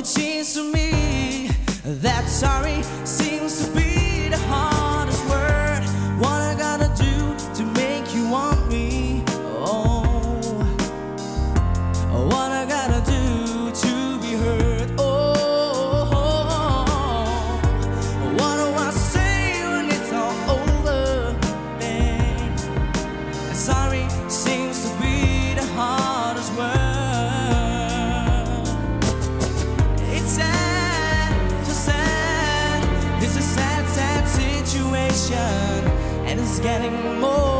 it seems to me that sorry seems to be the hardest word. What I gotta do to make you want me? Oh, what I gotta do to be heard? Oh, what do I say when it's all over? Babe? Sorry seems to be the hardest word. It's sad, so sad. It's a sad, sad situation, and it's getting more